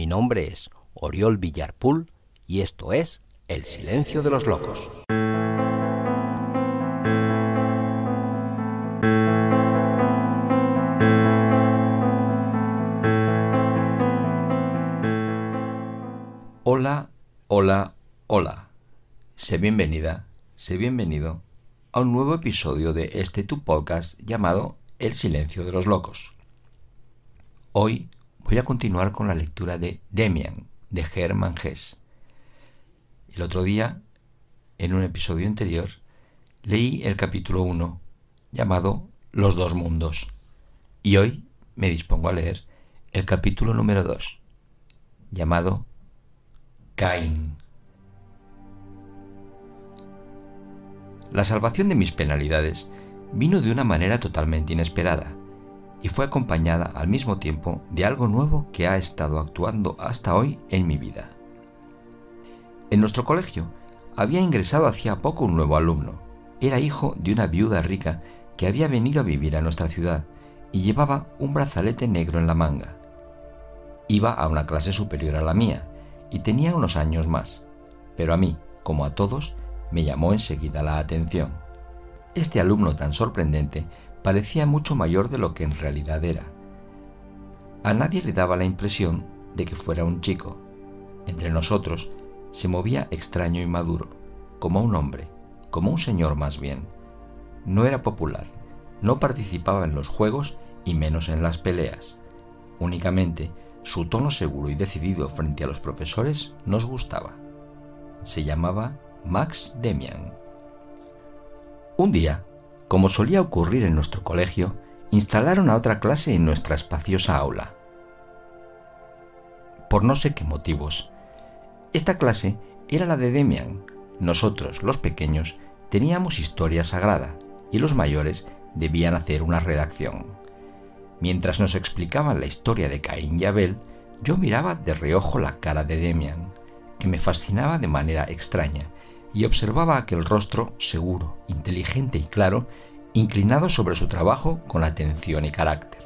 nombre es Oriol Villarpool y esto es El Silencio de los Locos. Hola, hola, hola. Sé bienvenida, sé bienvenido a un nuevo episodio de este tu podcast llamado El Silencio de los Locos. Hoy voy a continuar con la lectura de Demian, de Hermann Hesse. El otro día, en un episodio anterior, leí el capítulo 1, llamado Los dos mundos, y hoy me dispongo a leer el capítulo número 2, llamado Caín. La salvación de mis penalidades vino de una manera totalmente inesperada y fue acompañada al mismo tiempo de algo nuevo que ha estado actuando hasta hoy en mi vida. En nuestro colegio había ingresado hacía poco un nuevo alumno. Era hijo de una viuda rica que había venido a vivir a nuestra ciudad y llevaba un brazalete negro en la manga. Iba a una clase superior a la mía y tenía unos años más, pero a mí, como a todos, me llamó enseguida la atención. Este alumno tan sorprendente parecía mucho mayor de lo que en realidad era. A nadie le daba la impresión de que fuera un chico. Entre nosotros se movía extraño y maduro, como un hombre, como un señor más bien. No era popular, no participaba en los juegos y menos en las peleas. Únicamente su tono seguro y decidido frente a los profesores nos gustaba. Se llamaba Max Demian. Un día, como solía ocurrir en nuestro colegio, instalaron a otra clase en nuestra espaciosa aula. Por no sé qué motivos, esta clase era la de Demian. Nosotros, los pequeños, teníamos historia sagrada y los mayores debían hacer una redacción. Mientras nos explicaban la historia de Caín y Abel, yo miraba de reojo la cara de Demian, que me fascinaba de manera extraña, y observaba aquel rostro seguro, inteligente y claro, inclinado sobre su trabajo con atención y carácter.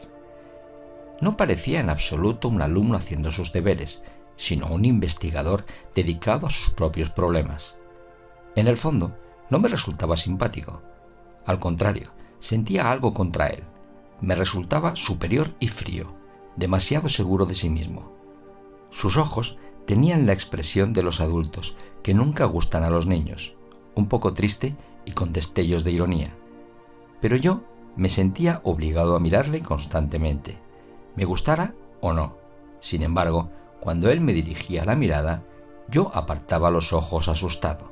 No parecía en absoluto un alumno haciendo sus deberes, sino un investigador dedicado a sus propios problemas. En el fondo, no me resultaba simpático. Al contrario, sentía algo contra él. Me resultaba superior y frío, demasiado seguro de sí mismo. Sus ojos tenían la expresión de los adultos, que nunca gustan a los niños, un poco triste y con destellos de ironía. Pero yo me sentía obligado a mirarle constantemente, me gustara o no. Sin embargo, cuando él me dirigía la mirada, yo apartaba los ojos asustado.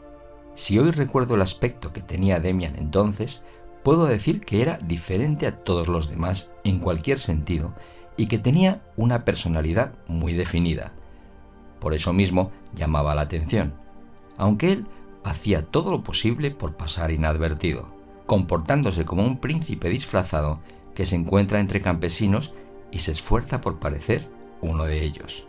Si hoy recuerdo el aspecto que tenía Demian entonces, puedo decir que era diferente a todos los demás en cualquier sentido y que tenía una personalidad muy definida. Por eso mismo llamaba la atención, aunque él hacía todo lo posible por pasar inadvertido, comportándose como un príncipe disfrazado que se encuentra entre campesinos y se esfuerza por parecer uno de ellos.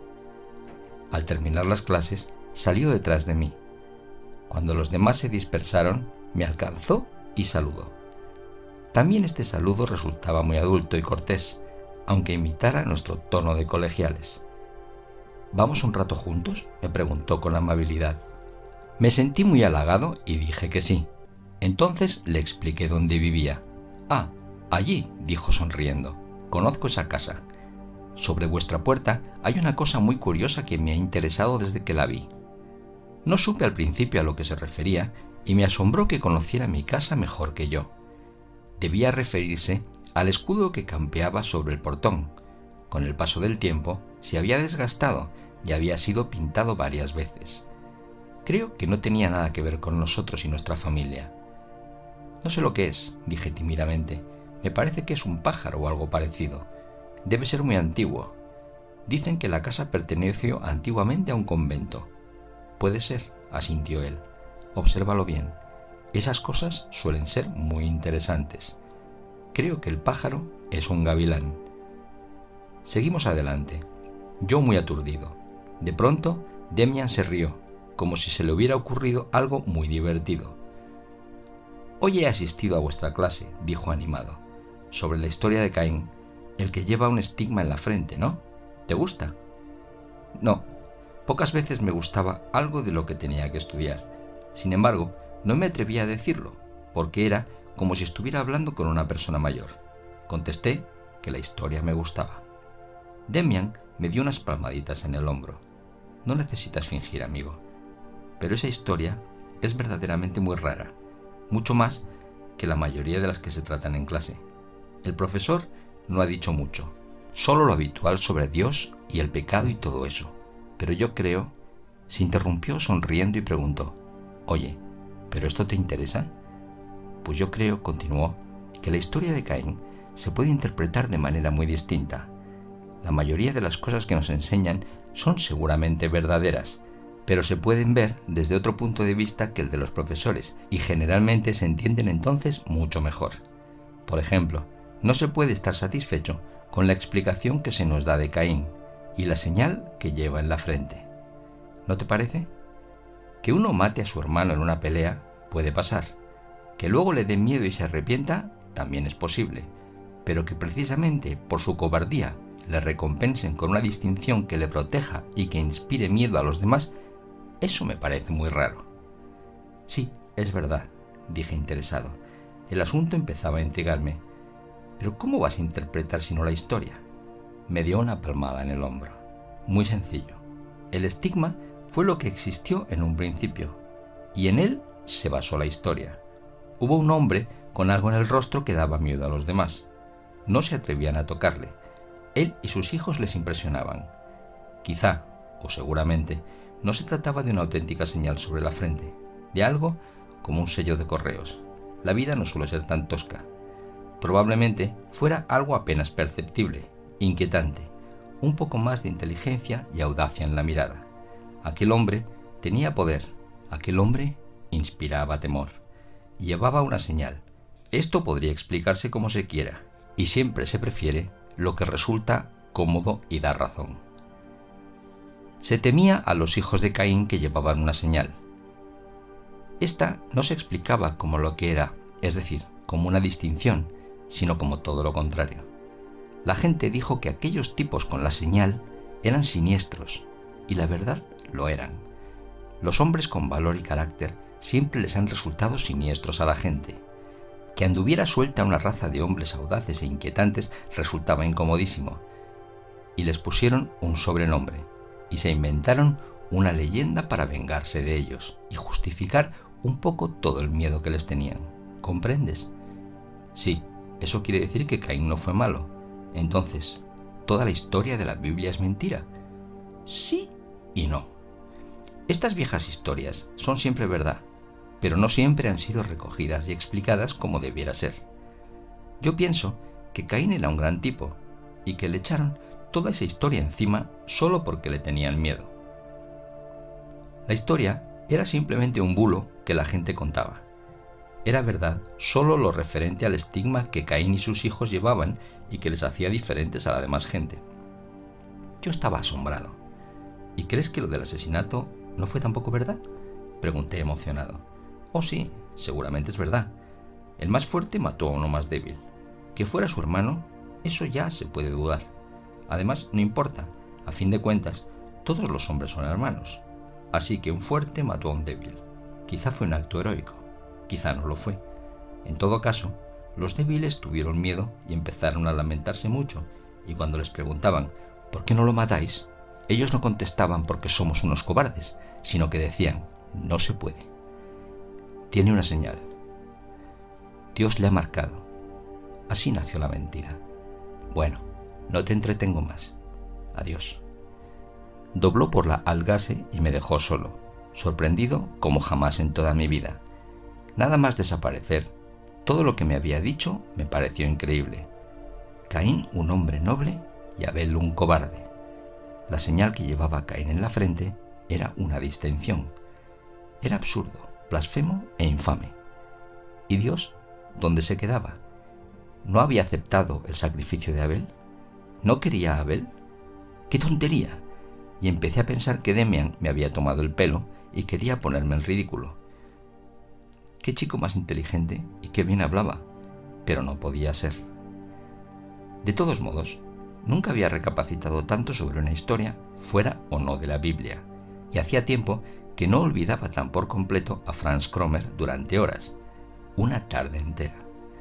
Al terminar las clases, salió detrás de mí. Cuando los demás se dispersaron, me alcanzó y saludó. También este saludo resultaba muy adulto y cortés, aunque imitara nuestro tono de colegiales. ¿Vamos un rato juntos?, me preguntó con amabilidad. Me sentí muy halagado y dije que sí. Entonces le expliqué dónde vivía. «Ah, allí», dijo sonriendo. «Conozco esa casa. Sobre vuestra puerta hay una cosa muy curiosa que me ha interesado desde que la vi». No supe al principio a lo que se refería y me asombró que conociera mi casa mejor que yo. Debía referirse al escudo que campeaba sobre el portón. Con el paso del tiempo se había desgastado y había sido pintado varias veces. Creo que no tenía nada que ver con nosotros y nuestra familia. «No sé lo que es», dije tímidamente. «Me parece que es un pájaro o algo parecido. Debe ser muy antiguo. Dicen que la casa perteneció antiguamente a un convento». «Puede ser», asintió él. «Obsérvalo bien. Esas cosas suelen ser muy interesantes. Creo que el pájaro es un gavilán». Seguimos adelante, yo muy aturdido. De pronto, Demian se rió, como si se le hubiera ocurrido algo muy divertido. «Hoy he asistido a vuestra clase», dijo animado, «sobre la historia de Caín, el que lleva un estigma en la frente, ¿no? ¿Te gusta?». No, pocas veces me gustaba algo de lo que tenía que estudiar. Sin embargo, no me atrevía a decirlo, porque era como si estuviera hablando con una persona mayor. Contesté que la historia me gustaba. Demian me dio unas palmaditas en el hombro. No necesitas fingir, amigo. Pero esa historia es verdaderamente muy rara, mucho más que la mayoría de las que se tratan en clase. El profesor no ha dicho mucho, solo lo habitual sobre Dios y el pecado y todo eso. Pero yo creo... Se interrumpió sonriendo y preguntó: «Oye, ¿pero esto te interesa?» Pues yo creo, continuó, que la historia de Caín se puede interpretar de manera muy distinta. La mayoría de las cosas que nos enseñan son seguramente verdaderas, pero se pueden ver desde otro punto de vista que el de los profesores y generalmente se entienden entonces mucho mejor. Por ejemplo, no se puede estar satisfecho con la explicación que se nos da de Caín y la señal que lleva en la frente. ¿No te parece? Que uno mate a su hermano en una pelea puede pasar. Que luego le dé miedo y se arrepienta también es posible, pero que precisamente por su cobardía le recompensen con una distinción que le proteja y que inspire miedo a los demás, eso me parece muy raro. Sí, es verdad, dije interesado. El asunto empezaba a intrigarme. ¿Pero cómo vas a interpretar si no la historia? Me dio una palmada en el hombro. Muy sencillo. El estigma fue lo que existió en un principio, y en él se basó la historia. Hubo un hombre con algo en el rostro que daba miedo a los demás. No se atrevían a tocarle. Él y sus hijos les impresionaban. Quizá, o seguramente, no se trataba de una auténtica señal sobre la frente, de algo como un sello de correos. La vida no suele ser tan tosca. Probablemente fuera algo apenas perceptible, inquietante, un poco más de inteligencia y audacia en la mirada. Aquel hombre tenía poder, aquel hombre inspiraba temor. Llevaba una señal. Esto podría explicarse como se quiera, y siempre se prefiere lo que resulta cómodo y da razón. Se temía a los hijos de Caín que llevaban una señal. Esta no se explicaba como lo que era, es decir, como una distinción, sino como todo lo contrario. La gente dijo que aquellos tipos con la señal eran siniestros, y la verdad lo eran. Los hombres con valor y carácter siempre les han resultado siniestros a la gente. Que anduviera suelta una raza de hombres audaces e inquietantes resultaba incomodísimo, y les pusieron un sobrenombre, y se inventaron una leyenda para vengarse de ellos y justificar un poco todo el miedo que les tenían. ¿Comprendes? Sí, eso quiere decir que Caín no fue malo. Entonces, ¿toda la historia de la Biblia es mentira? Sí y no. Estas viejas historias son siempre verdad, pero no siempre han sido recogidas y explicadas como debiera ser. Yo pienso que Caín era un gran tipo y que le echaron toda esa historia encima solo porque le tenían miedo. La historia era simplemente un bulo que la gente contaba. Era verdad solo lo referente al estigma que Caín y sus hijos llevaban y que les hacía diferentes a la demás gente. Yo estaba asombrado. ¿Y crees que lo del asesinato no fue tampoco verdad?, pregunté emocionado. Oh sí, seguramente es verdad. El más fuerte mató a uno más débil. Que fuera su hermano, eso ya se puede dudar. Además, no importa. A fin de cuentas, todos los hombres son hermanos. Así que un fuerte mató a un débil. Quizá fue un acto heroico. Quizá no lo fue. En todo caso, los débiles tuvieron miedo y empezaron a lamentarse mucho. Y cuando les preguntaban, ¿por qué no lo matáis?, ellos no contestaban porque somos unos cobardes, sino que decían, no se puede. Tiene una señal. Dios le ha marcado. Así nació la mentira. Bueno, no te entretengo más. Adiós. Dobló por la Algase y me dejó solo, sorprendido como jamás en toda mi vida. Nada más desaparecer, todo lo que me había dicho me pareció increíble. Caín un hombre noble y Abel un cobarde. La señal que llevaba Caín en la frente era una distinción. Era absurdo, blasfemo e infame. ¿Y Dios dónde se quedaba? ¿No había aceptado el sacrificio de Abel? ¿No quería a Abel? ¡Qué tontería! Y empecé a pensar que Demian me había tomado el pelo y quería ponerme en ridículo. Qué chico más inteligente y qué bien hablaba, pero no podía ser. De todos modos, nunca había recapacitado tanto sobre una historia fuera o no de la Biblia, y hacía tiempo que no olvidaba tan por completo a Franz Kromer durante horas, una tarde entera.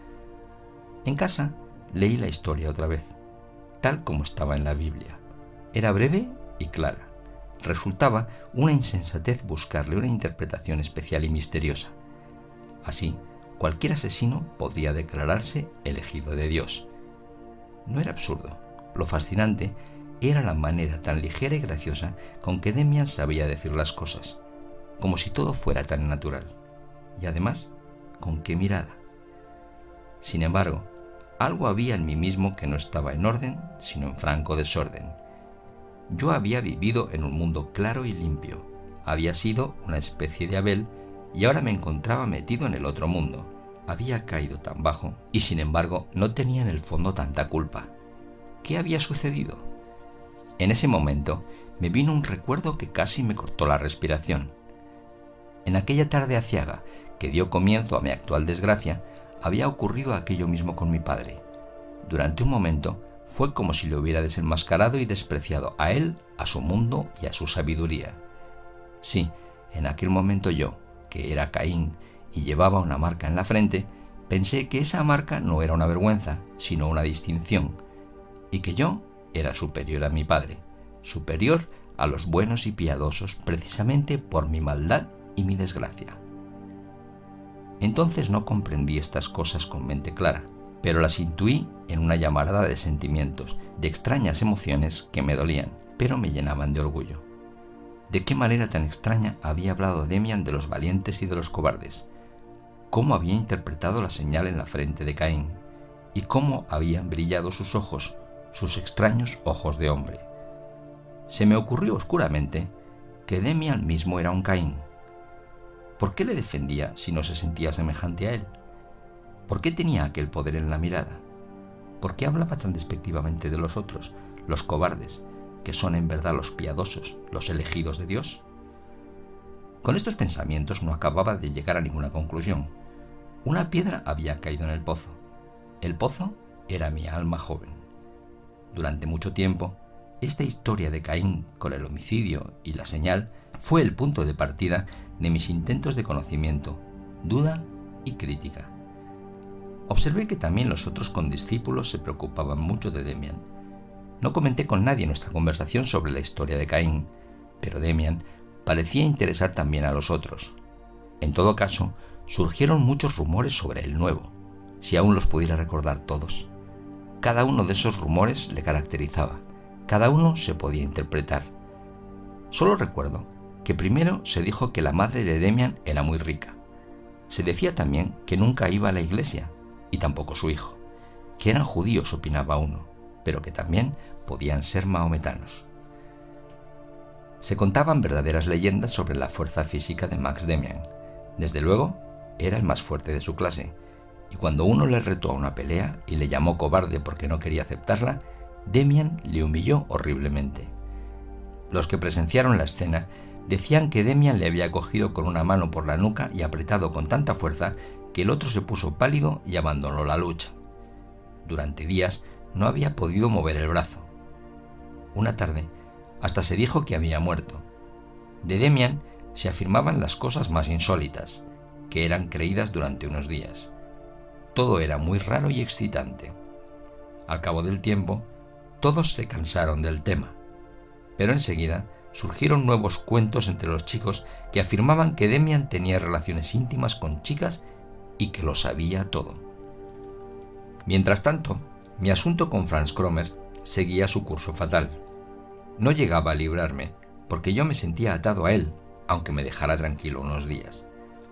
En casa leí la historia otra vez, tal como estaba en la Biblia. Era breve y clara. Resultaba una insensatez buscarle una interpretación especial y misteriosa. Así, cualquier asesino podría declararse elegido de Dios. No era absurdo. Lo fascinante era la manera tan ligera y graciosa con que Demian sabía decir las cosas, como si todo fuera tan natural. Y además, ¿con qué mirada? Sin embargo, algo había en mí mismo que no estaba en orden, sino en franco desorden. Yo había vivido en un mundo claro y limpio. Había sido una especie de Abel y ahora me encontraba metido en el otro mundo. Había caído tan bajo y sin embargo no tenía en el fondo tanta culpa. ¿Qué había sucedido? En ese momento me vino un recuerdo que casi me cortó la respiración. En aquella tarde aciaga que dio comienzo a mi actual desgracia, había ocurrido aquello mismo con mi padre. Durante un momento fue como si le hubiera desenmascarado y despreciado a él, a su mundo y a su sabiduría. Sí, en aquel momento yo, que era Caín y llevaba una marca en la frente, pensé que esa marca no era una vergüenza, sino una distinción, y que yo era superior a mi padre, superior a los buenos y piadosos precisamente por mi maldad y mi desgracia. Entonces no comprendí estas cosas con mente clara, pero las intuí en una llamarada de sentimientos, de extrañas emociones que me dolían, pero me llenaban de orgullo. ¿De qué manera tan extraña había hablado Demian de los valientes y de los cobardes? ¿Cómo había interpretado la señal en la frente de Caín? ¿Y cómo habían brillado sus ojos, sus extraños ojos de hombre? Se me ocurrió oscuramente que Demian mismo era un Caín. ¿Por qué le defendía si no se sentía semejante a él? ¿Por qué tenía aquel poder en la mirada? ¿Por qué hablaba tan despectivamente de los otros, los cobardes, que son en verdad los piadosos, los elegidos de Dios? Con estos pensamientos no acababa de llegar a ninguna conclusión. Una piedra había caído en el pozo. El pozo era mi alma joven. Durante mucho tiempo, esta historia de Caín con el homicidio y la señal fue el punto de partida de mis intentos de conocimiento, duda y crítica. Observé que también los otros condiscípulos se preocupaban mucho de Demian. No comenté con nadie nuestra conversación sobre la historia de Caín, pero Demian parecía interesar también a los otros. En todo caso, surgieron muchos rumores sobre el nuevo, si aún los pudiera recordar todos. Cada uno de esos rumores le caracterizaba, cada uno se podía interpretar. Solo recuerdo que primero se dijo que la madre de Demian era muy rica. Se decía también que nunca iba a la iglesia, y tampoco su hijo, que eran judíos, opinaba uno, pero que también podían ser mahometanos. Se contaban verdaderas leyendas sobre la fuerza física de Max Demian. Desde luego, era el más fuerte de su clase, y cuando uno le retó a una pelea y le llamó cobarde porque no quería aceptarla, Demian le humilló horriblemente. Los que presenciaron la escena decían que Demian le había cogido con una mano por la nuca y apretado con tanta fuerza que el otro se puso pálido y abandonó la lucha. Durante días no había podido mover el brazo. Una tarde hasta se dijo que había muerto. De Demian se afirmaban las cosas más insólitas, que eran creídas durante unos días. Todo era muy raro y excitante. Al cabo del tiempo, todos se cansaron del tema, pero enseguida surgieron nuevos cuentos entre los chicos que afirmaban que Demian tenía relaciones íntimas con chicas y que lo sabía todo. Mientras tanto, mi asunto con Franz Kromer seguía su curso fatal. No llegaba a librarme, porque yo me sentía atado a él, aunque me dejara tranquilo unos días.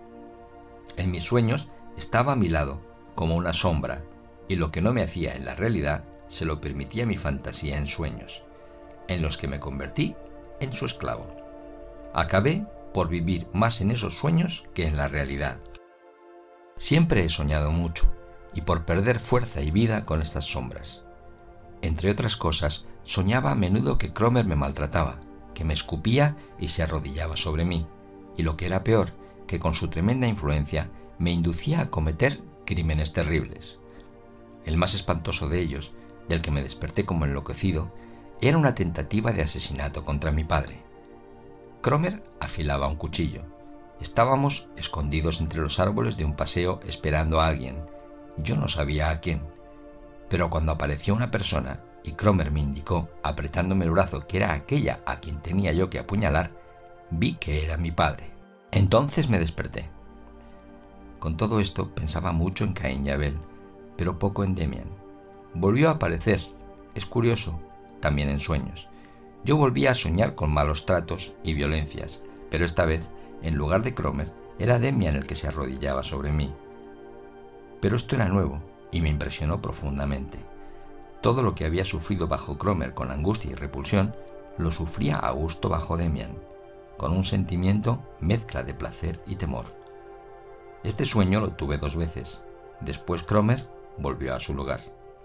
En mis sueños estaba a mi lado, como una sombra, y lo que no me hacía en la realidad se lo permitía mi fantasía en sueños, en los que me convertí en su esclavo. Acabé por vivir más en esos sueños que en la realidad. Siempre he soñado mucho, y por perder fuerza y vida con estas sombras. Entre otras cosas, soñaba a menudo que Kromer me maltrataba, que me escupía y se arrodillaba sobre mí, y lo que era peor, que con su tremenda influencia me inducía a cometer crímenes terribles. El más espantoso de ellos, del que me desperté como enloquecido, Era una tentativa de asesinato contra mi padre. Cromer afilaba un cuchillo. Estábamos escondidos entre los árboles de un paseo esperando a alguien. Yo no sabía a quién. Pero cuando apareció una persona y Cromer me indicó, apretándome el brazo, que era aquella a quien tenía yo que apuñalar, vi que era mi padre. Entonces me desperté. Con todo esto pensaba mucho en Caín y Abel, pero poco en Demian. Volvió a aparecer, es curioso, también en sueños. Yo volvía a soñar con malos tratos y violencias, pero esta vez, en lugar de Cromer, era Demian el que se arrodillaba sobre mí. Pero esto era nuevo y me impresionó profundamente. Todo lo que había sufrido bajo Cromer con angustia y repulsión, lo sufría a gusto bajo Demian, con un sentimiento mezcla de placer y temor. Este sueño lo tuve 2 veces. Después Cromer volvió a su lugar.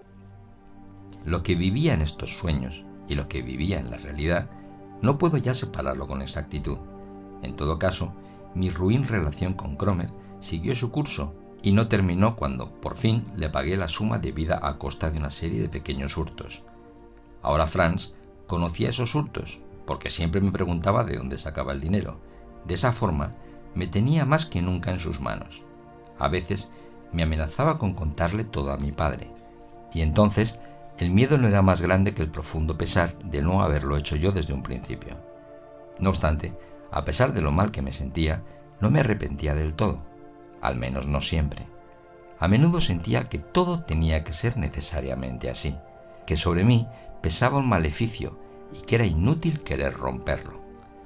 Lo que vivía en estos sueños y lo que vivía en la realidad, no puedo ya separarlo con exactitud. En todo caso, mi ruin relación con Cromer siguió su curso y no terminó cuando, por fin, le pagué la suma debida a costa de una serie de pequeños hurtos. Ahora Franz conocía esos hurtos, porque siempre me preguntaba de dónde sacaba el dinero. De esa forma, me tenía más que nunca en sus manos. A veces me amenazaba con contarle todo a mi padre, y entonces el miedo no era más grande que el profundo pesar de no haberlo hecho yo desde un principio. No obstante, a pesar de lo mal que me sentía, no me arrepentía del todo, al menos no siempre. A menudo sentía que todo tenía que ser necesariamente así, que sobre mí pesaba un maleficio y que era inútil querer romperlo.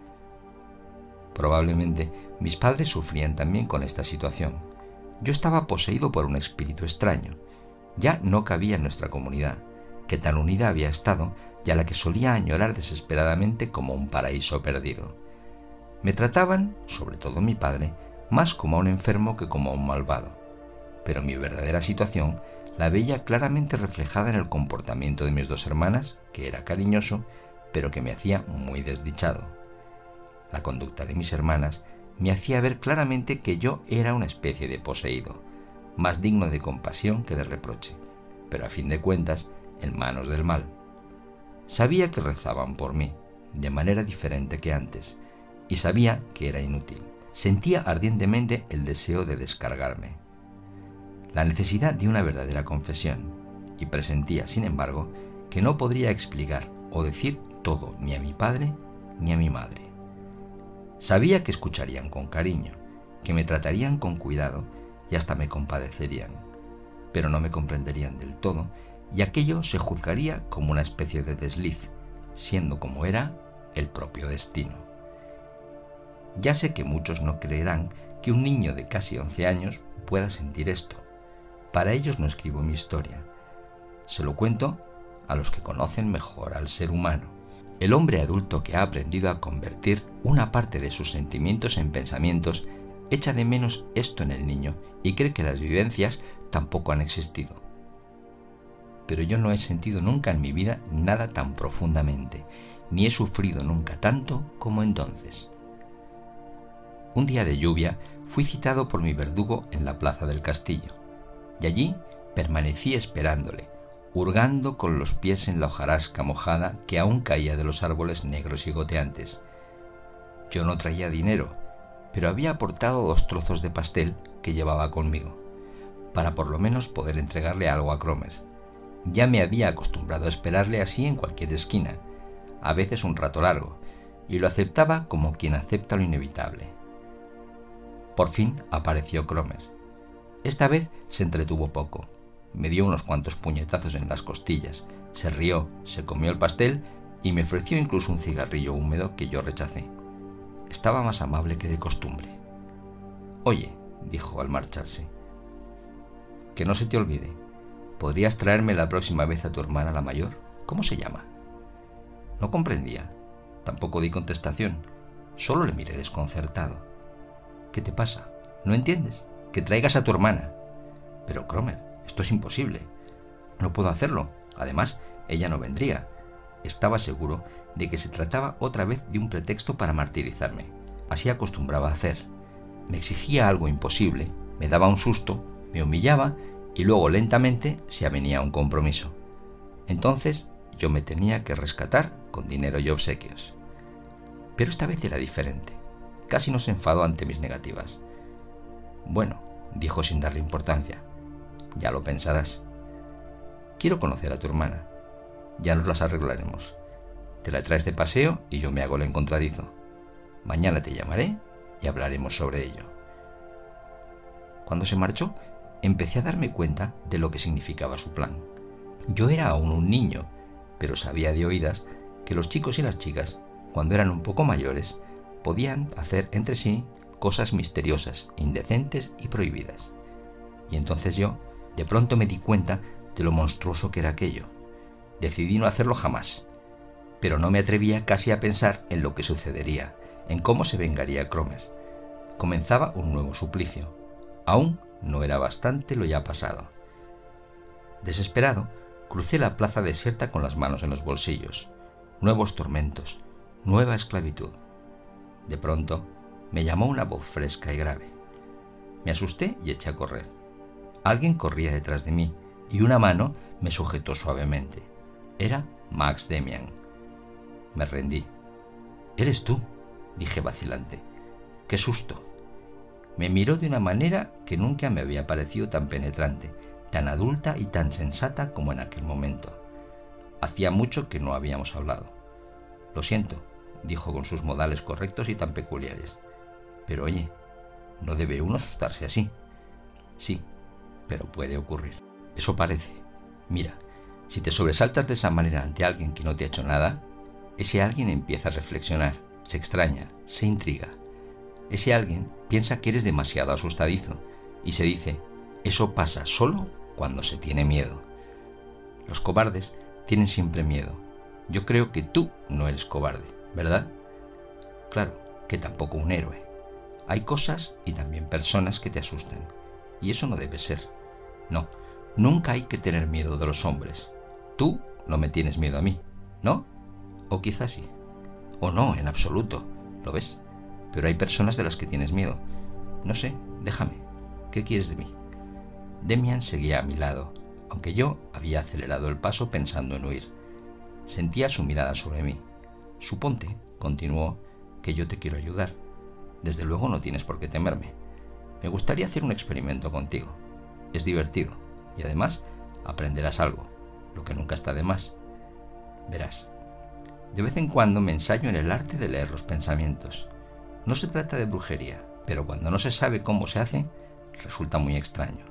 Probablemente mis padres sufrían también con esta situación. Yo estaba poseído por un espíritu extraño. Ya no cabía en nuestra comunidad, que tan unida había estado y a la que solía añorar desesperadamente como un paraíso perdido. Me trataban, sobre todo mi padre, más como a un enfermo que como a un malvado. Pero mi verdadera situación la veía claramente reflejada en el comportamiento de mis 2 hermanas, que era cariñoso, pero que me hacía muy desdichado. La conducta de mis hermanas me hacía ver claramente que yo era una especie de poseído, más digno de compasión que de reproche, pero a fin de cuentas en manos del mal. Sabía que rezaban por mí, de manera diferente que antes, y sabía que era inútil. Sentía ardientemente el deseo de descargarme, la necesidad de una verdadera confesión, y presentía, sin embargo, que no podría explicar o decir todo ni a mi padre ni a mi madre. Sabía que escucharían con cariño, que me tratarían con cuidado y hasta me compadecerían, pero no me comprenderían del todo, y aquello se juzgaría como una especie de desliz, siendo como era el propio destino. Ya sé que muchos no creerán que un niño de casi 11 años pueda sentir esto. Para ellos no escribo mi historia. Se lo cuento a los que conocen mejor al ser humano. El hombre adulto que ha aprendido a convertir una parte de sus sentimientos en pensamientos echa de menos esto en el niño y cree que las vivencias tampoco han existido. Pero yo no he sentido nunca en mi vida nada tan profundamente, ni he sufrido nunca tanto como entonces. Un día de lluvia fui citado por mi verdugo en la plaza del castillo, y allí permanecí esperándole, hurgando con los pies en la hojarasca mojada que aún caía de los árboles negros y goteantes. Yo no traía dinero, pero había aportado 2 trozos de pastel que llevaba conmigo, para por lo menos poder entregarle algo a Cromer. Ya me había acostumbrado a esperarle así en cualquier esquina, a veces un rato largo, y lo aceptaba como quien acepta lo inevitable. Por fin apareció Cromer. Esta vez se entretuvo poco. Me dio unos cuantos puñetazos en las costillas, se rió, se comió el pastel y me ofreció incluso un cigarrillo húmedo que yo rechacé. Estaba más amable que de costumbre. «Oye», dijo al marcharse, «que no se te olvide, ¿podrías traerme la próxima vez a tu hermana la mayor? ¿Cómo se llama?» No comprendía. Tampoco di contestación. Solo le miré desconcertado. «¿Qué te pasa? ¿No entiendes? Que traigas a tu hermana». «Pero, Cromer, esto es imposible. No puedo hacerlo. Además, ella no vendría». Estaba seguro de que se trataba otra vez de un pretexto para martirizarme. Así acostumbraba a hacer. Me exigía algo imposible, me daba un susto, me humillaba y luego lentamente se avenía a un compromiso. Entonces yo me tenía que rescatar con dinero y obsequios. Pero esta vez era diferente. Casi no se enfadó ante mis negativas. Bueno, dijo sin darle importancia, ya lo pensarás. Quiero conocer a tu hermana. Ya nos las arreglaremos. Te la traes de paseo y yo me hago el encontradizo. Mañana te llamaré y hablaremos sobre ello. Cuando se marchó, empecé a darme cuenta de lo que significaba su plan. Yo era aún un niño, pero sabía de oídas que los chicos y las chicas, cuando eran un poco mayores, podían hacer entre sí cosas misteriosas, indecentes y prohibidas. Y entonces yo, de pronto me di cuenta de lo monstruoso que era aquello. Decidí no hacerlo jamás, pero no me atrevía casi a pensar en lo que sucedería, en cómo se vengaría Cromer. Comenzaba un nuevo suplicio. Aún no era bastante lo ya pasado. Desesperado, crucé la plaza desierta con las manos en los bolsillos. Nuevos tormentos, nueva esclavitud. De pronto, me llamó una voz fresca y grave. Me asusté y eché a correr. Alguien corría detrás de mí y una mano me sujetó suavemente. Era Max Demian. Me rendí. «¿Eres tú?», dije vacilante. «¡Qué susto!». Me miró de una manera que nunca me había parecido tan penetrante, tan adulta y tan sensata como en aquel momento. Hacía mucho que no habíamos hablado. «Lo siento», dijo con sus modales correctos y tan peculiares. «Pero oye, no debe uno asustarse así». «Sí, pero puede ocurrir». «Eso parece. Mira, si te sobresaltas de esa manera ante alguien que no te ha hecho nada, ese alguien empieza a reflexionar, se extraña, se intriga. Ese alguien piensa que eres demasiado asustadizo y se dice, eso pasa solo cuando se tiene miedo. Los cobardes tienen siempre miedo. Yo creo que tú no eres cobarde, ¿verdad? Claro, que tampoco un héroe. Hay cosas y también personas que te asustan, y eso no debe ser. No, nunca hay que tener miedo de los hombres. Tú no me tienes miedo a mí, ¿no? O quizás sí. O no, en absoluto. ¿Lo ves? Pero hay personas de las que tienes miedo. No sé, déjame. ¿Qué quieres de mí? Demian seguía a mi lado, aunque yo había acelerado el paso pensando en huir. Sentía su mirada sobre mí. Suponte, continuó, que yo te quiero ayudar. Desde luego no tienes por qué temerme. Me gustaría hacer un experimento contigo. Es divertido y además aprenderás algo, lo que nunca está de más. Verás, de vez en cuando me ensayo en el arte de leer los pensamientos. No se trata de brujería, pero cuando no se sabe cómo se hace, resulta muy extraño.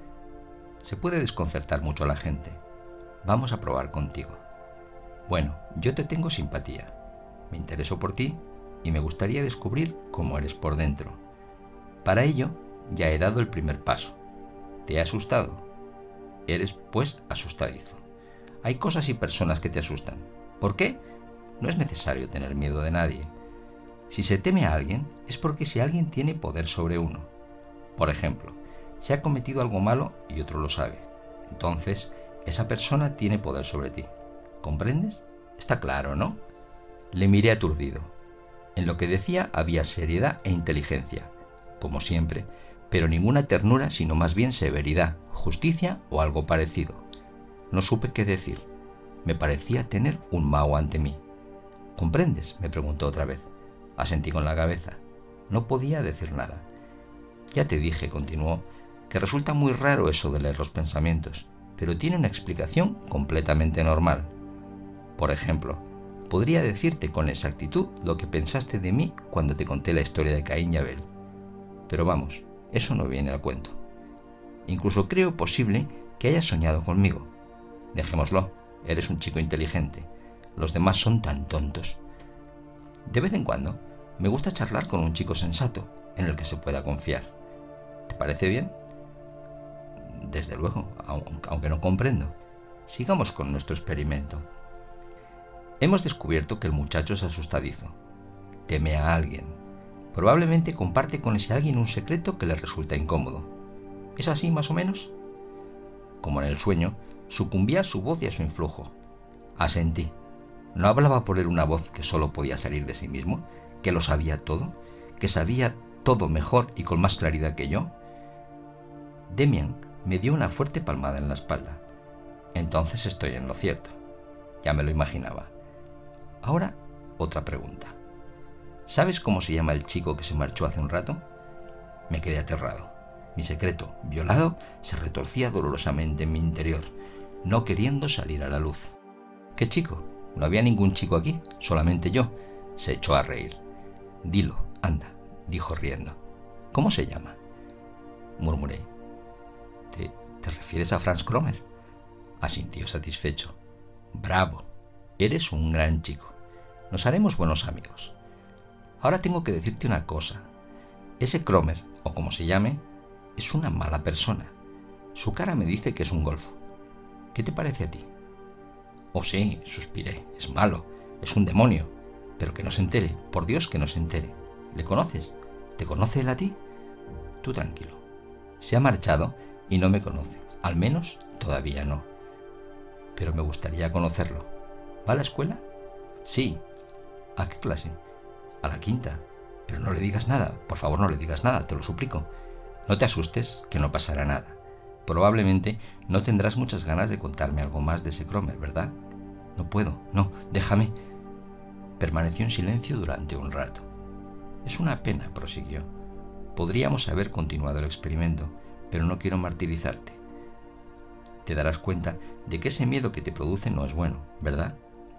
Se puede desconcertar mucho a la gente. Vamos a probar contigo. Bueno, yo te tengo simpatía. Me intereso por ti y me gustaría descubrir cómo eres por dentro. Para ello, ya he dado el primer paso. ¿Te he asustado? Eres, pues, asustadizo. Hay cosas y personas que te asustan. ¿Por qué? No es necesario tener miedo de nadie. Si se teme a alguien, es porque ese alguien tiene poder sobre uno. Por ejemplo, se ha cometido algo malo y otro lo sabe. Entonces, esa persona tiene poder sobre ti. ¿Comprendes? Está claro, ¿no? Le miré aturdido. En lo que decía había seriedad e inteligencia, como siempre, pero ninguna ternura, sino más bien severidad, justicia o algo parecido. No supe qué decir. Me parecía tener un mago ante mí. ¿Comprendes?, me preguntó otra vez. Asentí con la cabeza. No podía decir nada. Ya te dije, continuó, que resulta muy raro eso de leer los pensamientos, pero tiene una explicación completamente normal. Por ejemplo, podría decirte con exactitud lo que pensaste de mí cuando te conté la historia de Caín y Abel. Pero vamos, eso no viene al cuento. Incluso creo posible que hayas soñado conmigo. Dejémoslo, eres un chico inteligente. Los demás son tan tontos. De vez en cuando, me gusta charlar con un chico sensato, en el que se pueda confiar. ¿Te parece bien? Desde luego, aunque no comprendo. Sigamos con nuestro experimento. Hemos descubierto que el muchacho es asustadizo. Teme a alguien. Probablemente comparte con ese alguien un secreto que le resulta incómodo. ¿Es así más o menos? Como en el sueño, sucumbía a su voz y a su influjo. Asentí. ¿No hablaba por él una voz que solo podía salir de sí mismo? ¿Que lo sabía todo? ¿Que sabía todo mejor y con más claridad que yo? Demian me dio una fuerte palmada en la espalda. Entonces estoy en lo cierto. Ya me lo imaginaba. Ahora, otra pregunta. ¿Sabes cómo se llama el chico que se marchó hace un rato? Me quedé aterrado. Mi secreto, violado, se retorcía dolorosamente en mi interior, no queriendo salir a la luz. ¿Qué chico? No había ningún chico aquí, solamente yo. Se echó a reír. Dilo, anda, dijo riendo. ¿Cómo se llama? Murmuré. ¿Te refieres a Franz Kromer? Asintió satisfecho. Bravo, eres un gran chico. Nos haremos buenos amigos. Ahora tengo que decirte una cosa. Ese Kromer, o como se llame, es una mala persona. Su cara me dice que es un golfo. ¿Qué te parece a ti? Oh sí, suspiré. Es malo, es un demonio. Pero que no se entere, por Dios que no se entere. ¿Le conoces? ¿Te conoce él a ti? Tú tranquilo. Se ha marchado y no me conoce. Al menos todavía no. Pero me gustaría conocerlo. ¿Va a la escuela? Sí. ¿A qué clase? A la quinta. Pero no le digas nada. Por favor, no le digas nada, te lo suplico. No te asustes, que no pasará nada. Probablemente no tendrás muchas ganas de contarme algo más de ese Kromer, ¿verdad? No puedo, no, déjame. Permaneció en silencio durante un rato. Es una pena, prosiguió. Podríamos haber continuado el experimento, pero no quiero martirizarte. Te darás cuenta de que ese miedo que te produce no es bueno, ¿verdad?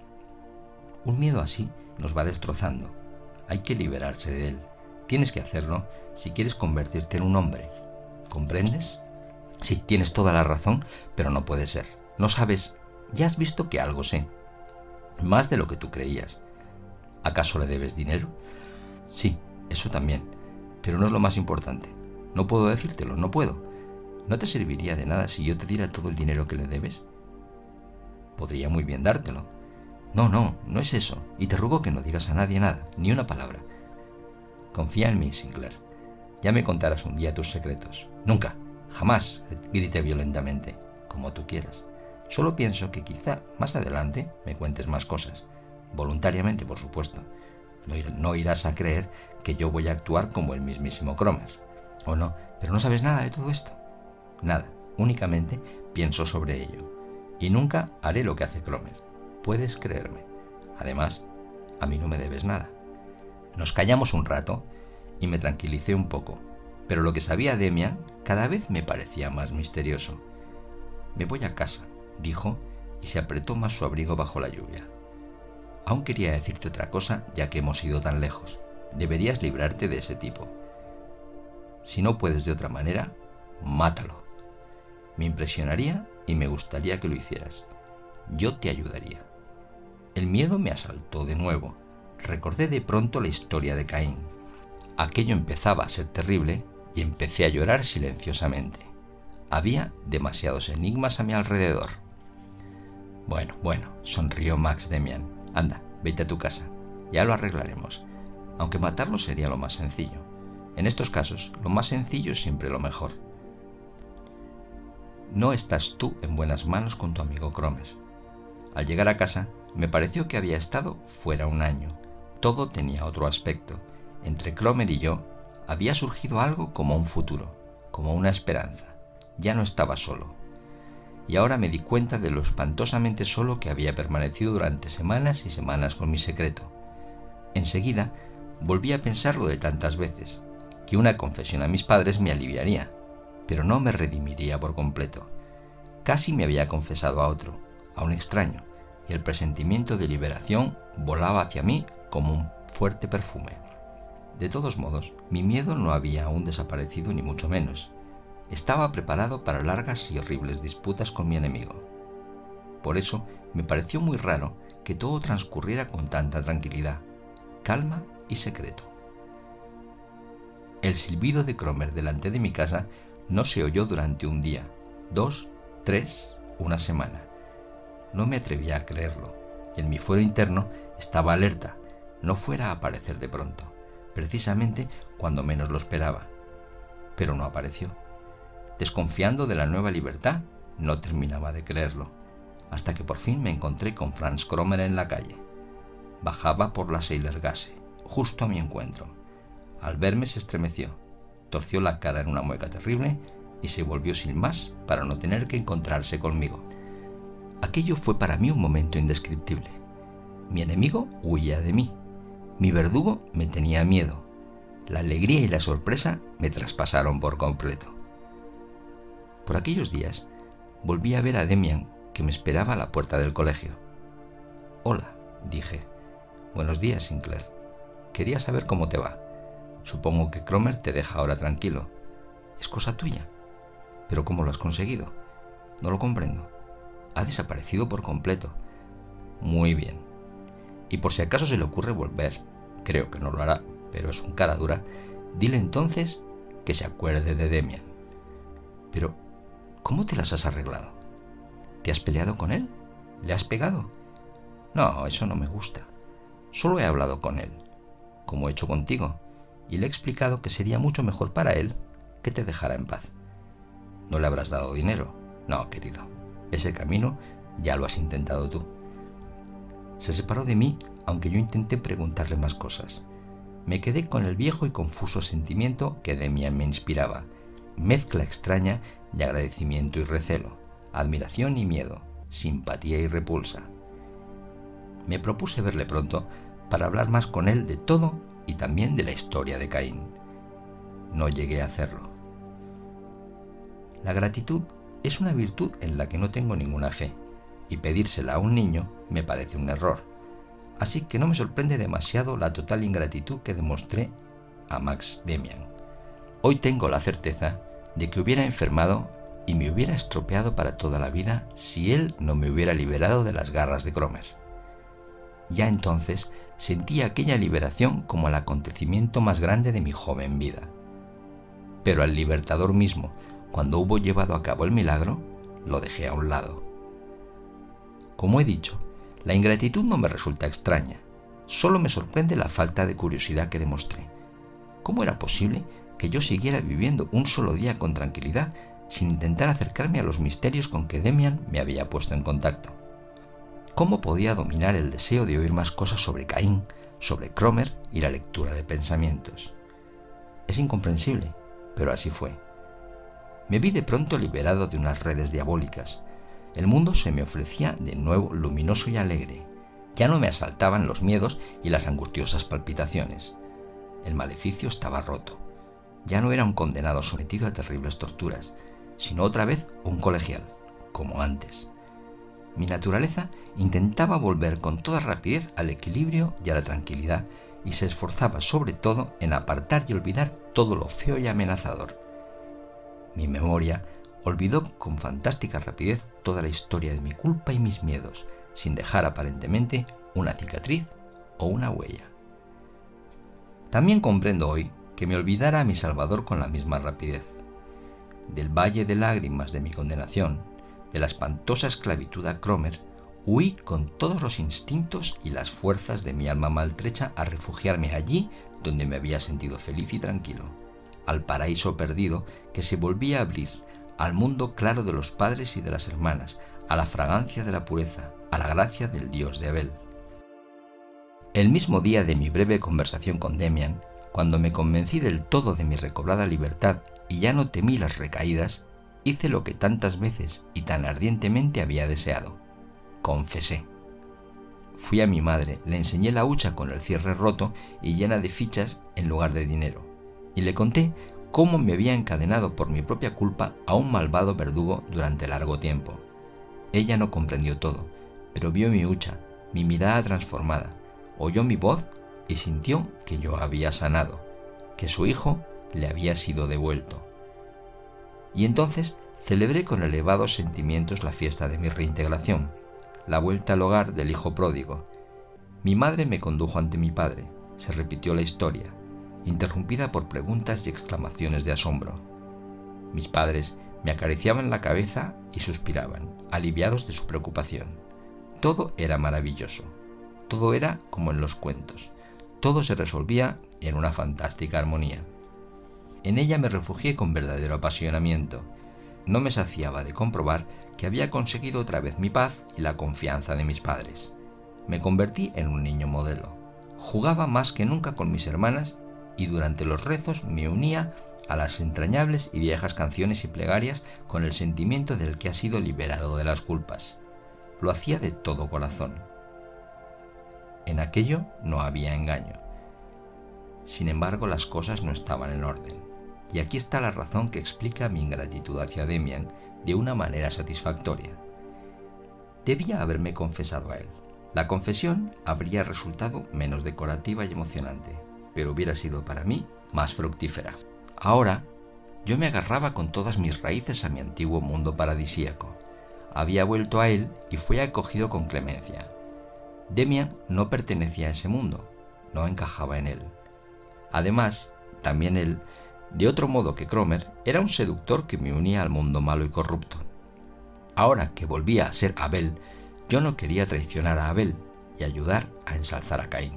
Un miedo así nos va destrozando. Hay que liberarse de él. Tienes que hacerlo si quieres convertirte en un hombre. ¿Comprendes? Sí, tienes toda la razón, pero no puede ser. No sabes. Ya has visto que algo sé. Más de lo que tú creías. ¿Acaso le debes dinero? Sí, eso también. Pero no es lo más importante. No puedo decírtelo, no puedo. ¿No te serviría de nada si yo te diera todo el dinero que le debes? Podría muy bien dártelo. No es eso. Y te ruego que no digas a nadie nada, ni una palabra. Confía en mí, Sinclair. Ya me contarás un día tus secretos. Nunca, jamás, grité violentamente. Como tú quieras. Solo pienso que quizá más adelante me cuentes más cosas. Voluntariamente, por supuesto. No irás a creer que yo voy a actuar como el mismísimo Kromer. ¿O no? Pero no sabes nada de todo esto. Nada, únicamente pienso sobre ello. Y nunca haré lo que hace Kromer. Puedes creerme. Además, a mí no me debes nada. Nos callamos un rato y me tranquilicé un poco, pero lo que sabía Demian cada vez me parecía más misterioso. Me voy a casa, dijo, y se apretó más su abrigo bajo la lluvia. Aún quería decirte otra cosa, ya que hemos ido tan lejos. Deberías librarte de ese tipo. Si no puedes de otra manera, mátalo. Me impresionaría y me gustaría que lo hicieras. Yo te ayudaría. El miedo me asaltó de nuevo. Recordé de pronto la historia de Caín. Aquello empezaba a ser terrible y empecé a llorar silenciosamente. Había demasiados enigmas a mi alrededor. Bueno, sonrió Max Demian. Anda, vete a tu casa. Ya lo arreglaremos. Aunque matarlo sería lo más sencillo. En estos casos, lo más sencillo es siempre lo mejor. No estás tú en buenas manos con tu amigo Kromer. Al llegar a casa, me pareció que había estado fuera un año. Todo tenía otro aspecto. Entre Kromer y yo había surgido algo como un futuro, como una esperanza. Ya no estaba solo. Y ahora me di cuenta de lo espantosamente solo que había permanecido durante semanas y semanas con mi secreto. Enseguida volví a pensarlo de tantas veces, que una confesión a mis padres me aliviaría, pero no me redimiría por completo. Casi me había confesado a otro, a un extraño, y el presentimiento de liberación volaba hacia mí como un fuerte perfume. De todos modos, mi miedo no había aún desaparecido ni mucho menos. Estaba preparado para largas y horribles disputas con mi enemigo. Por eso me pareció muy raro que todo transcurriera con tanta tranquilidad, calma y secreto. El silbido de Kromer delante de mi casa no se oyó durante un día, 2, 3, una semana. No me atrevía a creerlo, y en mi fuero interno estaba alerta, no fuera a aparecer de pronto, precisamente cuando menos lo esperaba. Pero no apareció. Desconfiando de la nueva libertad, no terminaba de creerlo, hasta que por fin me encontré con Franz Kromer en la calle. Bajaba por la Seilergasse, justo a mi encuentro. Al verme se estremeció, torció la cara en una mueca terrible y se volvió sin más para no tener que encontrarse conmigo. Aquello fue para mí un momento indescriptible. Mi enemigo huía de mí. Mi verdugo me tenía miedo. La alegría y la sorpresa me traspasaron por completo. Por aquellos días volví a ver a Demian, que me esperaba a la puerta del colegio. «Hola», dije. «Buenos días, Sinclair. Quería saber cómo te va. Supongo que Cromer te deja ahora tranquilo. Es cosa tuya. Pero ¿cómo lo has conseguido? No lo comprendo. Ha desaparecido por completo». «Muy bien. Y por si acaso se le ocurre volver, creo que no lo hará, pero es un cara dura, dile entonces que se acuerde de Demian». «Pero, ¿cómo te las has arreglado? ¿Te has peleado con él? ¿Le has pegado?» «No, eso no me gusta. Solo he hablado con él, como he hecho contigo, y le he explicado que sería mucho mejor para él que te dejara en paz». «¿No le habrás dado dinero?» «No, querido. Ese camino ya lo has intentado tú». Se separó de mí, aunque yo intenté preguntarle más cosas. Me quedé con el viejo y confuso sentimiento que Demian me inspiraba, mezcla extraña de agradecimiento y recelo, admiración y miedo, simpatía y repulsa. Me propuse verle pronto para hablar más con él de todo y también de la historia de Caín. No llegué a hacerlo. La gratitud es una virtud en la que no tengo ninguna fe, y pedírsela a un niño me parece un error. Así que no me sorprende demasiado la total ingratitud que demostré a Max Demian. Hoy tengo la certeza de que hubiera enfermado y me hubiera estropeado para toda la vida si él no me hubiera liberado de las garras de Cromer. Ya entonces sentí aquella liberación como el acontecimiento más grande de mi joven vida. Pero al libertador mismo, cuando hubo llevado a cabo el milagro, lo dejé a un lado. Como he dicho, la ingratitud no me resulta extraña, solo me sorprende la falta de curiosidad que demostré. ¿Cómo era posible que yo siguiera viviendo un solo día con tranquilidad sin intentar acercarme a los misterios con que Demian me había puesto en contacto? ¿Cómo podía dominar el deseo de oír más cosas sobre Caín, sobre Cromer y la lectura de pensamientos? Es incomprensible, pero así fue. Me vi de pronto liberado de unas redes diabólicas. El mundo se me ofrecía de nuevo luminoso y alegre. Ya no me asaltaban los miedos y las angustiosas palpitaciones. El maleficio estaba roto. Ya no era un condenado sometido a terribles torturas, sino otra vez un colegial, como antes. Mi naturaleza intentaba volver con toda rapidez al equilibrio y a la tranquilidad, y se esforzaba sobre todo en apartar y olvidar todo lo feo y amenazador. Mi memoria olvidó con fantástica rapidez toda la historia de mi culpa y mis miedos, sin dejar aparentemente una cicatriz o una huella. También comprendo hoy que me olvidara a mi Salvador con la misma rapidez. Del valle de lágrimas de mi condenación, de la espantosa esclavitud a Cromer, huí con todos los instintos y las fuerzas de mi alma maltrecha a refugiarme allí donde me había sentido feliz y tranquilo, al paraíso perdido que se volvía a abrir, al mundo claro de los padres y de las hermanas, a la fragancia de la pureza, a la gracia del Dios de Abel. El mismo día de mi breve conversación con Demian, cuando me convencí del todo de mi recobrada libertad y ya no temí las recaídas, hice lo que tantas veces y tan ardientemente había deseado. Confesé. Fui a mi madre, le enseñé la hucha con el cierre roto y llena de fichas en lugar de dinero, y le conté cómo me había encadenado por mi propia culpa a un malvado verdugo durante largo tiempo. Ella no comprendió todo, pero vio mi hucha, mi mirada transformada, oyó mi voz y sintió que yo había sanado, que su hijo le había sido devuelto. Y entonces celebré con elevados sentimientos la fiesta de mi reintegración, la vuelta al hogar del hijo pródigo. Mi madre me condujo ante mi padre, se repitió la historia, interrumpida por preguntas y exclamaciones de asombro. Mis padres me acariciaban la cabeza y suspiraban, aliviados de su preocupación. Todo era maravilloso, todo era como en los cuentos, todo se resolvía en una fantástica armonía. En ella me refugié con verdadero apasionamiento. No me saciaba de comprobar que había conseguido otra vez mi paz y la confianza de mis padres. Me convertí en un niño modelo. Jugaba más que nunca con mis hermanas y durante los rezos me unía a las entrañables y viejas canciones y plegarias con el sentimiento del que ha sido liberado de las culpas. lo hacía de todo corazón. En aquello no había engaño. Sin embargo, las cosas no estaban en orden. Y aquí está la razón que explica mi ingratitud hacia Demian de una manera satisfactoria. Debía haberme confesado a él. La confesión habría resultado menos decorativa y emocionante, pero hubiera sido para mí más fructífera. Ahora, yo me agarraba con todas mis raíces a mi antiguo mundo paradisíaco. Había vuelto a él y fui acogido con clemencia. Demian no pertenecía a ese mundo, no encajaba en él. Además, también él, de otro modo que Cromer, era un seductor que me unía al mundo malo y corrupto. Ahora que volvía a ser Abel, yo no quería traicionar a Abel y ayudar a ensalzar a Caín.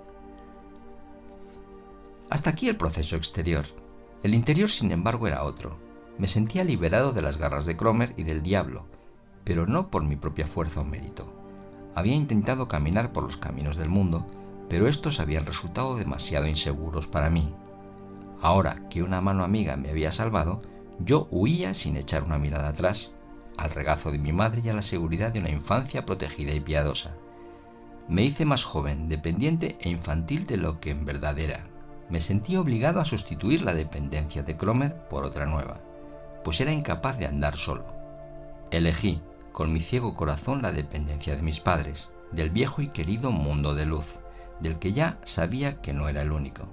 Hasta aquí el proceso exterior. El interior, sin embargo, era otro. Me sentía liberado de las garras de Cromer y del diablo, pero no por mi propia fuerza o mérito. Había intentado caminar por los caminos del mundo, pero estos habían resultado demasiado inseguros para mí. Ahora que una mano amiga me había salvado, yo huía sin echar una mirada atrás, al regazo de mi madre y a la seguridad de una infancia protegida y piadosa. Me hice más joven, dependiente e infantil de lo que en verdad era. Me sentí obligado a sustituir la dependencia de Cromer por otra nueva, pues era incapaz de andar solo. Elegí, con mi ciego corazón, la dependencia de mis padres, del viejo y querido mundo de luz, del que ya sabía que no era el único.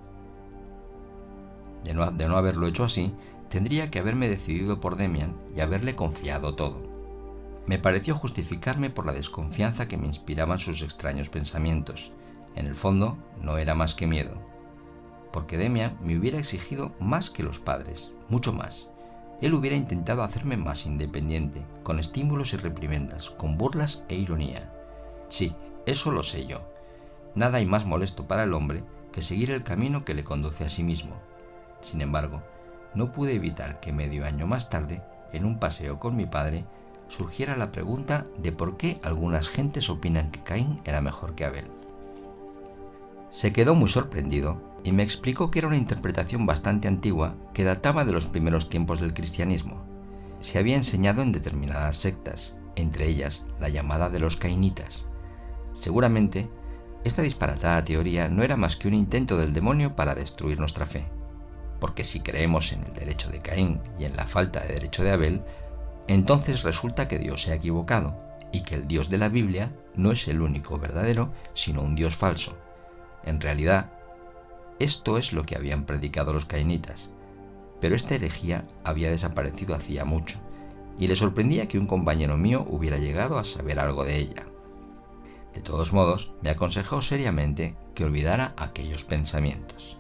De no haberlo hecho así, tendría que haberme decidido por Demian y haberle confiado todo. Me pareció justificarme por la desconfianza que me inspiraban sus extraños pensamientos. En el fondo, no era más que miedo. Porque Demian me hubiera exigido más que los padres, mucho más. Él hubiera intentado hacerme más independiente, con estímulos y reprimendas, con burlas e ironía. Sí, eso lo sé yo. Nada hay más molesto para el hombre que seguir el camino que le conduce a sí mismo. Sin embargo, no pude evitar que medio año más tarde, en un paseo con mi padre, surgiera la pregunta de por qué algunas gentes opinan que Caín era mejor que Abel. Se quedó muy sorprendido y me explicó que era una interpretación bastante antigua que databa de los primeros tiempos del cristianismo. Se había enseñado en determinadas sectas, entre ellas la llamada de los cainitas. Seguramente, esta disparatada teoría no era más que un intento del demonio para destruir nuestra fe. Porque si creemos en el derecho de Caín y en la falta de derecho de Abel, entonces resulta que Dios se ha equivocado y que el Dios de la Biblia no es el único verdadero, sino un Dios falso. En realidad, esto es lo que habían predicado los cainitas, pero esta herejía había desaparecido hacía mucho, y le sorprendía que un compañero mío hubiera llegado a saber algo de ella. De todos modos, me aconsejó seriamente que olvidara aquellos pensamientos.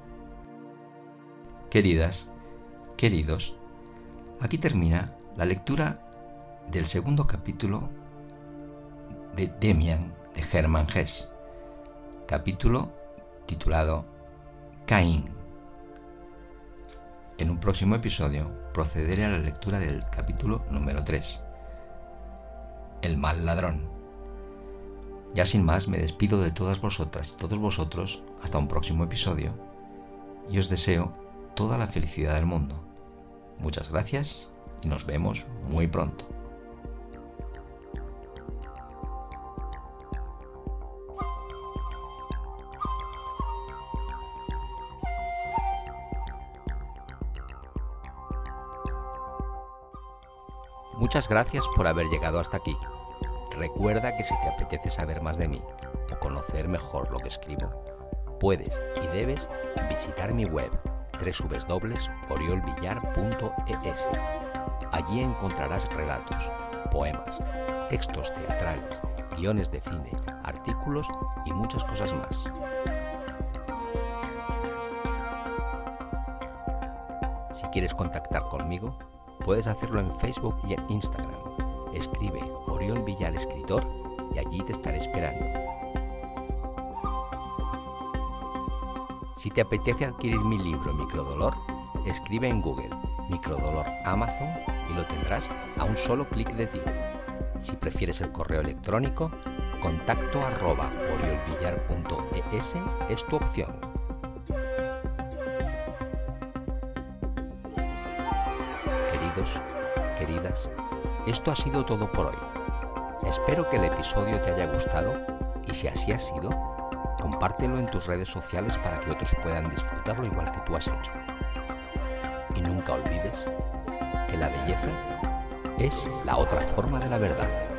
Queridas, queridos, aquí termina la lectura del segundo capítulo de Demian de Hermann Hesse, capítulo titulado Caín. En un próximo episodio procederé a la lectura del capítulo número 3, El mal ladrón. Ya sin más, me despido de todas vosotras y todos vosotros hasta un próximo episodio y os deseo toda la felicidad del mundo. Muchas gracias y nos vemos muy pronto. Muchas gracias por haber llegado hasta aquí. Recuerda que si te apetece saber más de mí o conocer mejor lo que escribo, puedes y debes visitar mi web www.oriolvillar.es. Allí encontrarás relatos, poemas, textos teatrales, guiones de cine, artículos y muchas cosas más. Si quieres contactar conmigo, puedes hacerlo en Facebook y en Instagram. Escribe Oriol Villar Escritor y allí te estaré esperando. Si te apetece adquirir mi libro Microdolor, escribe en Google Microdolor Amazon y lo tendrás a un solo clic de ti. Si prefieres el correo electrónico, contacto@oriolvillar.es es tu opción. Queridos, queridas, esto ha sido todo por hoy. Espero que el episodio te haya gustado y si así ha sido, compártelo en tus redes sociales para que otros puedan disfrutarlo igual que tú has hecho. Y nunca olvides que la belleza es la otra forma de la verdad.